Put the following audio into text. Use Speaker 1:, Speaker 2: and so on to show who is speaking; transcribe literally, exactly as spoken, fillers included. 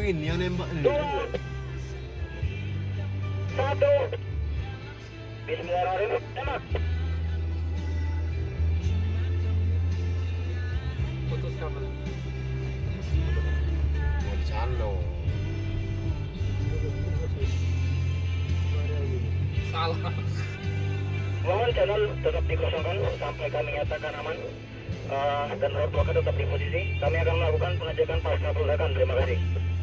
Speaker 1: ini yang nembak ini.
Speaker 2: Dua, satu. Bismillahirrahmanirrahim. Tembak.
Speaker 3: Putus kamera.
Speaker 1: Mau calo.
Speaker 3: Salah.
Speaker 2: Mohon channel tetap dikosongkan sampai kami nyatakan aman. Uh, dan road blocker tetap di posisi. Kami akan melakukan pengecekan pasca peledakan. Terima kasih.